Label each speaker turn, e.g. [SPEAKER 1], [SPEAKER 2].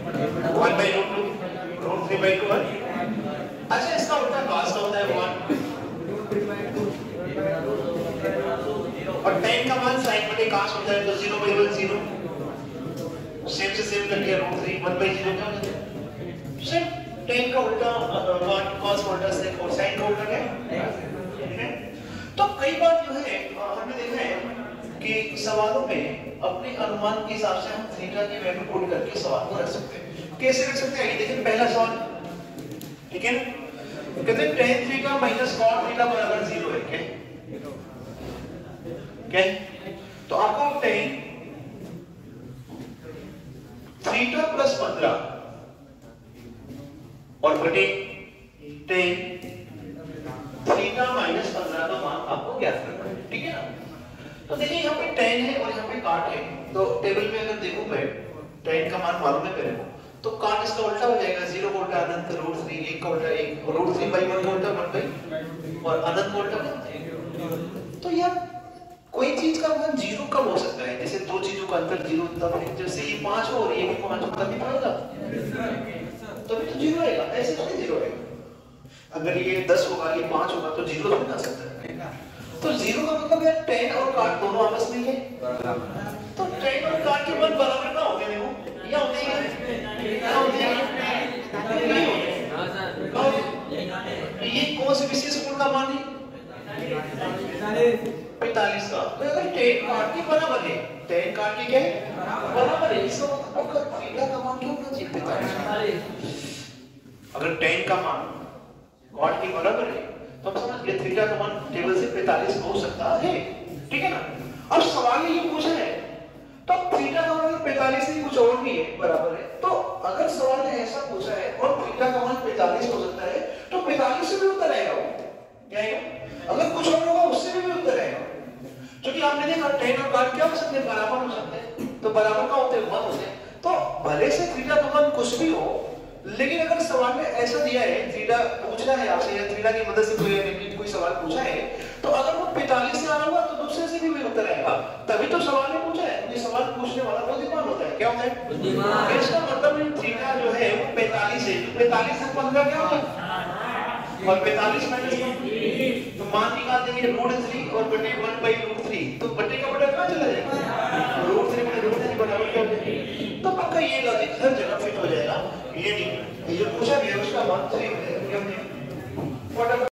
[SPEAKER 1] 1 by root 2 root 3 by 2 है। अच्छा इसका उल्टा cos का होता है 1 और tan का मान sin बटे cos होता है तो 0 by 1 0 सेम से सेम कर लिया रूट 3 1 by 0 क्या हो जाता है सिर्फ tan का उल्टा 1 cos का उल्टा sec और sin का उल्टा क्या है। तो कई बार जो है हमने देखा है कि सवालों में अपने अनुमान के हिसाब से हम थीटा की वैल्यू पुट करके सवाल को रख सकते हैं। कैसे रख सकते हैं देखिए पहला सवाल ठीक है कहते हैं tan theta minus cot theta बराबर 0 है क्या तो आपको tan थीटा प्लस 15 और बटे tan थीटा माइनस 15 का मान आपको ज्ञात करना है ठीक है ना। तो देखिए यहाँ पे tan है और यहाँ पे cot है तो टेबल में अगर देखूं मैं tan का मान मालूम है मेरे को तो cot इसका उल्टा हो जाएगा 0 का उल्टा अनंत रूट 3 1 का उल्टा 1 रूट 3 by 1 का उल्टा 1 by और अनंत का उल्टा तो यार कोई चीज का मान 0 कब हो सकता है जैसे दो चीजों का अंतर 0 तब है जैसे ये 5 हो और ये भी 5 हो तभी होगा तभी तो 0 आएगा ऐसे नहीं 0 आएगा। अगर ये 10 होगा ये 5 होगा तो 0 नहीं आ सकता तो 0 का मतलब यार tan और cot दोनों आपस में है तो tan और cot के मान बराबर ना होंगे देखो या होते हैं क्या होते हैं ये कौन से विशेष गुण का मान है 45 का तो अगर tan cot के बराबर है tan cot के क्या है बराबर है इसका मतलब थीटा का मान क्या होना चाहिए 45 अगर tan का मान cot के बराबर है तो हम समझ गए थीटा का मान टेबल से 45 हो सकता है ठीक है ना। अब सवाल ये पूछा है तो थीटा का मान 45 से कुछ और भी है बराबर है तो अगर सवाल ने ऐसा पूछा है और थीटा का मान 45 हो सकता है तो 45 से भी उत्तर आएगा वो क्या आएगा अगर कुछ और होगा उससे भी उत्तर आएगा क्योंकि आपने देखा tan और cot क्या हो सकते हैं बराबर हो सकते हैं तो बराबर का होते हैं 1 होते हैं तो भले से थीटा का मान कुछ भी हो लेकिन अगर सवाल में ऐसा दिया है थीटा पूछना है आपसे या थीटा की मदद से कोई सवाल पूछा है तो अगर वो 45 से आ रहा होगा तो दूसरे से भी उत्तर आएगा तभी तो सवाल ने पूछा है ये सवाल पूछने वाला बुद्धिमान होता है क्या होता है बुद्धिमान इसका मतलब थीटा जो है वो 45 है 45 से 15 क्या होगा और 45 माइनस तो मान निकाल देंगे रूट 3 और बटे 1 by रूट 3 तो बटे का बटा कहां चला जाएगा रूट 3 बटे रूट 3 बराबर क्या होगा तो पक्का ये लॉजिक हर जगह फिट हो जाएगा ये नहीं ये जो पूछा गया उसका मान सही है